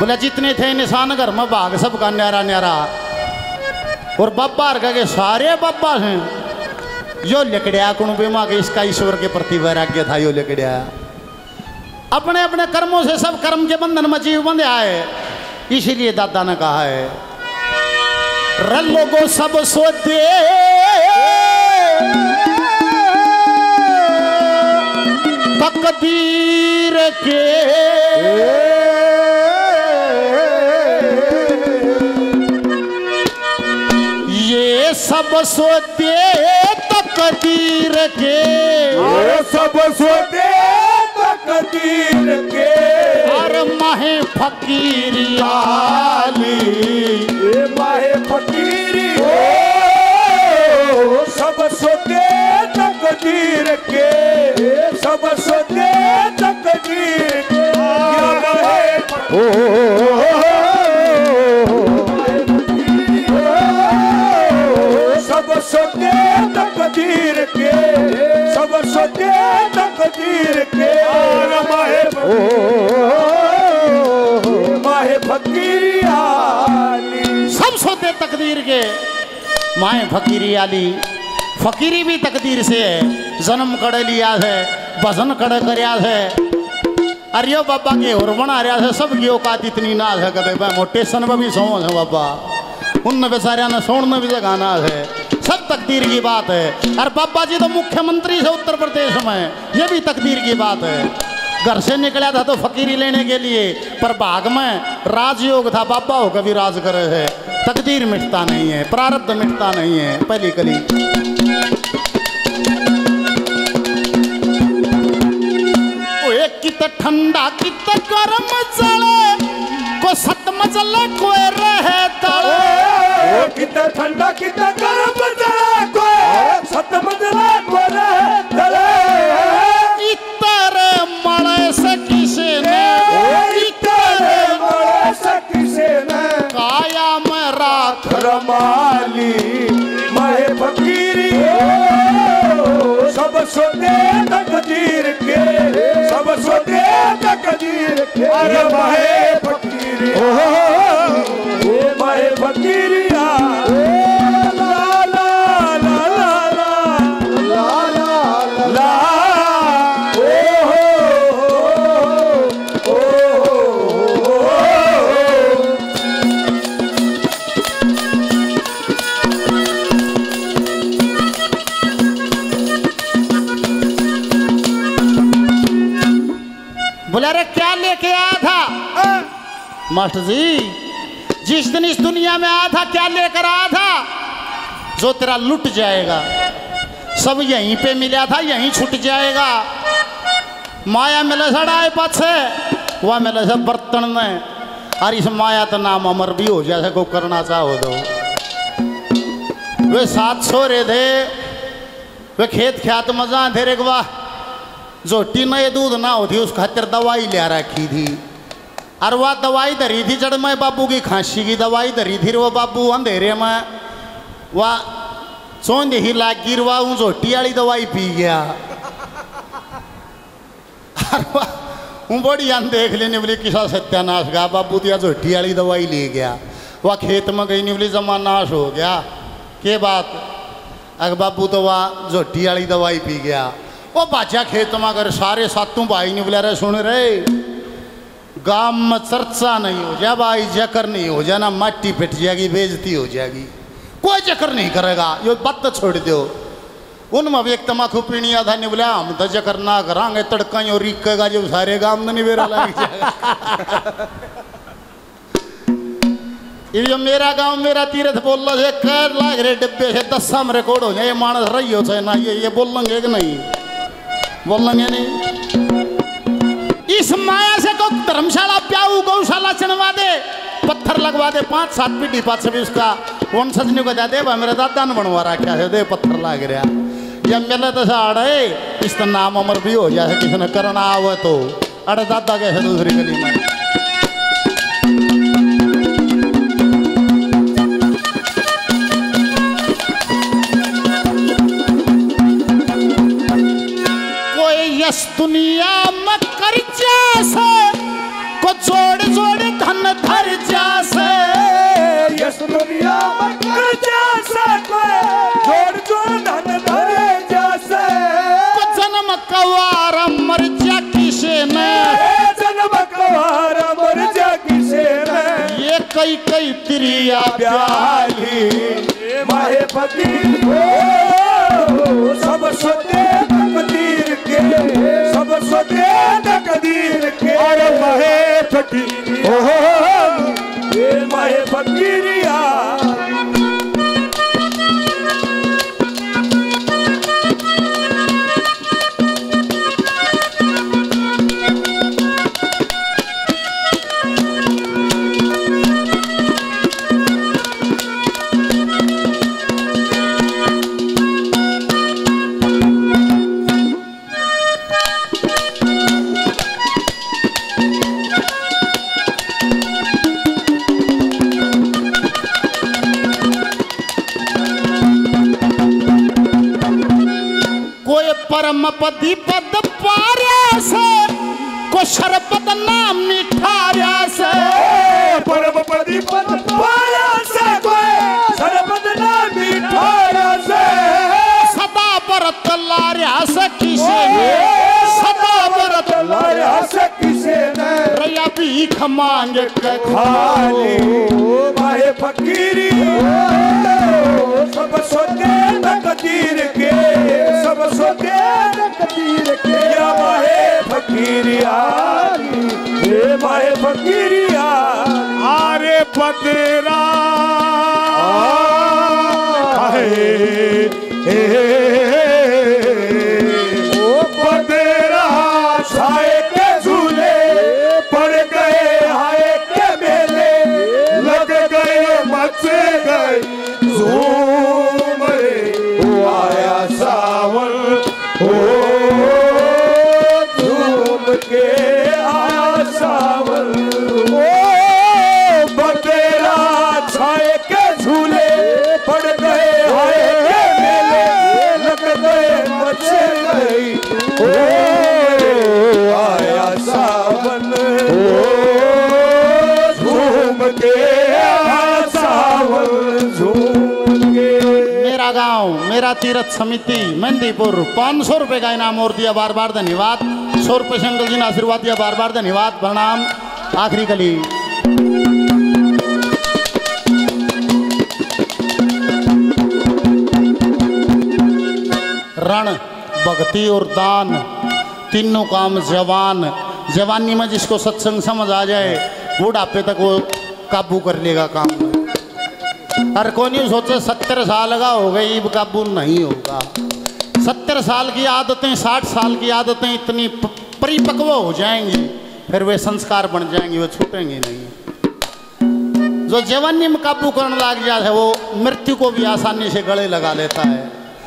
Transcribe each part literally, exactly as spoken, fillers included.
बोला जितने थे निशान घर में भाग सबका न्यारा न्यारा। और बब्बा के सारे बब्बा हैं यो लिकड़िया कुणबे माँ के इसका ईश्वर के प्रति वैराग्य था। यो लिकड़िया अपने अपने कर्मों से सब कर्म के बंधन में जीव बंधे आए। इसीलिए दादा ने कहा है र लोगों सब सोते तकदीर के ये सब सोते तकदीर के ये सब सोते तकदीर के और माहे फकीरी आली ये माहे फकीरी हो सब सोते तकदीर के सब सोते तकदीर के ओ सब सोते तकदीर के सब सोते तकदीर के माहे माहे फकीरी आली सब सोते तकदीर के माए फकीरी आली। फकीरी भी तकदीर से है। जन्म कड़े लिया है भजन कड़े करया है। अरियो बाबा के और बना रहा है सब की औकात इतनी नाज है कदे मोटे सन में भी सो है बाबा उन बेचारिया ने सोन में भी जगाना है। सब तकदीर की बात है। और बाबा जी तो मुख्यमंत्री से उत्तर प्रदेश में ये भी तकदीर की बात है। घर से निकला था तो फकीरी लेने के लिए पर भाग में राजयोग था बाबा हो कभी राज करे है। तकदीर मिटता नहीं है प्रारब्ध मिटता नहीं है। पहली कली कित ठंडा कित गरम चले को सतम चले कोई रहे तले कित ठंडा कित गरम चले कोई सतम चले कोई रहे तले इतर मड़े से किसे ने इतर मड़े से किसे ने काया में राख रमाली माहे फकीरी सब सोते तकदीर के सब सोते तकदीर के अरे माहे फकीरी ओ माहे फकीरी ला ला ला ला ला ला ला ओ हो ओ बोले अरे क्या लेके आया था मास्टर जी जिस दिन इस दुनिया में आया था क्या लेकर आया था जो तेरा लुट जाएगा सब यहीं पे मिला था यहीं छूट जाएगा। माया मिले सड़ाए पाछे वह मिले सब बर्तन में और इस माया तो नाम अमर भी हो जैसे को करना चाहो दो। वे सात सौ रे थे वे खेत ख्यात मजा थे रे वाह जोटी में दूध ना होती उस खातिर दवाई ले रखी थी। और वह दवाई धरी थी जड़ में बाबू की खांसी की दवाई धरी थी। वो बाबू अंधेरे में वह सोंध ही लाग गिर वह उन जोटी वाली दवाई पी गया। और बड़ी अन देख लेने बोली किसा सत्यानाश गया बाबू दिया जोटी वाली दवाई ले गया। वह खेत में गई नहीं बोली जमानाश हो गया के बात अगर बाबू तो वह जोटी वाली दवाई पी गया। वो बाजा खेत में अगर सारे सातों भाई ने बोला रहे सुन रहे गांव में चर्चा नहीं हो जाए भाई जकर नहीं हो जाना मट्टी पिट जाएगी बेइज्जती हो जाएगी कोई जकर नहीं करेगा ये बात तो छोड़ दो। उनमें भी एक तमाकू पीनी आधा नहीं बोला हम तो जकर ना करांगे तड़का और रिकेगा जो सारे गांव में नहीं बेरा लग जाएगा। ये मेरा गांव मेरा तीर्थ बोल रहा कर लाग रहे डिब्बे से दस साम रिकॉर्ड हो जाए मानस रही हो चाहे ना ये ये बोल लेंगे कि नहीं बोल लेंगे नहीं। इस माया से को धर्मशाला प्याऊ गौशाला चढ़वा दे पत्थर लगवा दे पांच सात पीढ़ी पास भी उसका वन सजने को दे मेरे दादा ने बनवा रखा है दे पत्थर लाग रहा जब मिले तो साड़े इस नाम अमर भी हो जाए किसी ने करना आवे तो अरे दादा कैसे दूसरी गली में दुनिया में कर्जा से को जोड़ जोड़ धन धर जासे यस दुनिया में कर जासे कोई जोड़ जोड़ धन धरे जासे को जन्म कवार मर जा किसे ने जन्म कवार मर जा किसे ने ये कई कई त्रिया प्याली माहे फकीर सब सोते तकदीर के सब सोते तकदीर के अरे माहे फकीर ओहो ये माहे फकीरिया परम पदी पद पार्या से को शरपत नाम मिठार्या से परम पदी पद पार्या से कोई शरपत नाम मिठार्या से सदा बरत लार्या से किसे ने सदा बरत लार्या से किसे ने रया भीख मांग के खाली माहे फकीरी सब सोते तकदीर के सब सोते तकदीर के या माहे फकीरिया ये माहे फकीरिया आरे पतेरा ओ पतेरा छाए के झूले पड़ गए हाय के मेले लग गए मच गए झूम रे ओ आया सावन ओ झूम के आया सावन ओ बतेरा छाए के झूले पड़ गए हाय के मेले लग गए मच गई ओ आया सावन ओ झूम के आया सावन झूम के मेरा गांव मेरा तीर्थ समिति मेहंदीपुर पाँच सौ रुपए का इनाम और दिया बार बार धन्यवाद सौ रुपए शंकर जी ने आशीर्वाद दिया बार बार धन्यवाद प्रणाम आखिरी कली रण भक्ति और दान तीनों काम जवान जवानी में जिसको सत्संग समझ आ जाए बुढ़ापे तक वो काबू कर लेगा काम हर कोई नहीं सोचे सत्तर साल का हो गई अब काबू नहीं होगा सत्तर साल की आदतें साठ साल की आदतें इतनी परिपक्व हो जाएंगी फिर वे संस्कार बन जाएंगी वे छूटेंगे नहीं जो जवानी में काबू करने लग जाता है वो मृत्यु को भी आसानी से गले लगा लेता है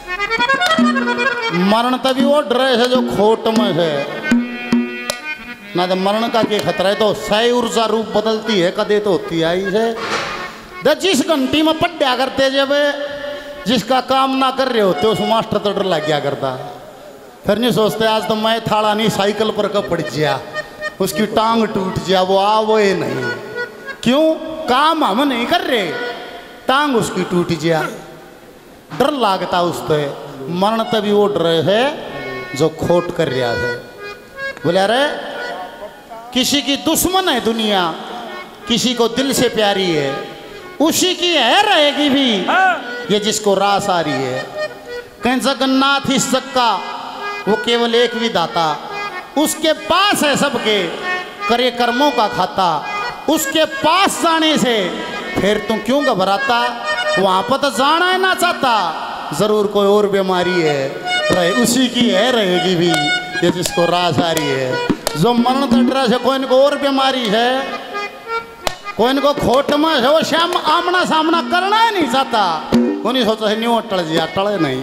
मरण तभी वो डरे है जो खोट में है ना तो मरण का क्या खतरा है तो सही ऊर्जा रूप बदलती है कदे तो होती आई है जिस घंटी में पढ़ा करते जब जिसका काम ना कर रहे होते उस मास्टर तो डर लग गया करता फिर नहीं सोचते आज तो मैं थाड़ा नहीं साइकिल पर कब पड़ गया उसकी टांग टूट गया वो आ वो ये नहीं क्यों काम हम नहीं कर रहे टांग उसकी टूट गया डर लागता उस पे मरण तभी वो डर है जो खोट कर रहा है बोले अरे किसी की दुश्मन है दुनिया किसी को दिल से प्यारी है उसी की है रहेगी भी ये जिसको रास आ रही है कहीं जगन्नाथ इस जग का वो केवल एक भी दाता उसके पास है सबके करे कर्मों का खाता उसके पास जाने से फिर तुम क्यों घबराता वहां पर तो जाना है ना चाहता जरूर कोई और बीमारी है रहे उसी की है रहेगी भी ये जिसको रास आ रही है जो मरण तटरा से कोई को और बीमारी है कोई को खोट में है वो श्याम आमना सामना करना ही नहीं चाहता वो नहीं सोचा है न्यू टल जिया टले नहीं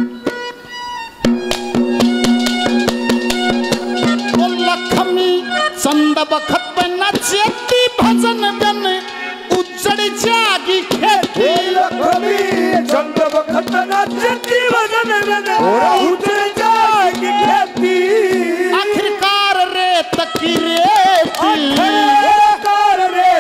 तो लक्ष्मी चंद बखत न चेती भजन बन उजड़ जागी खेती लक्ष्मी चंद बखत न चेती भजन बन उजड़ जागी खेती आखिरकार रे तकी रेती आखिरकार रे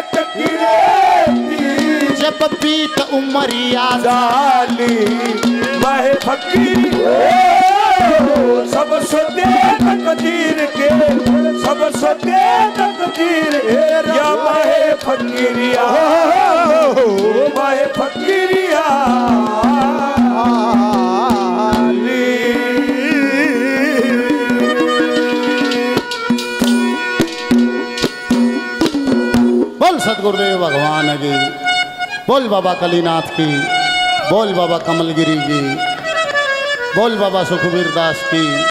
उमरिया जाली वह फकीर सब सोते तकदीर के सब सोते तकदीर या वह फकीरिया वह फकीरिया बोल सतगुरुदेव भगवान की, बोल बाबा कलीनाथ की, बोल बाबा कमलगिरी की, बोल बाबा सुखबीर दास की।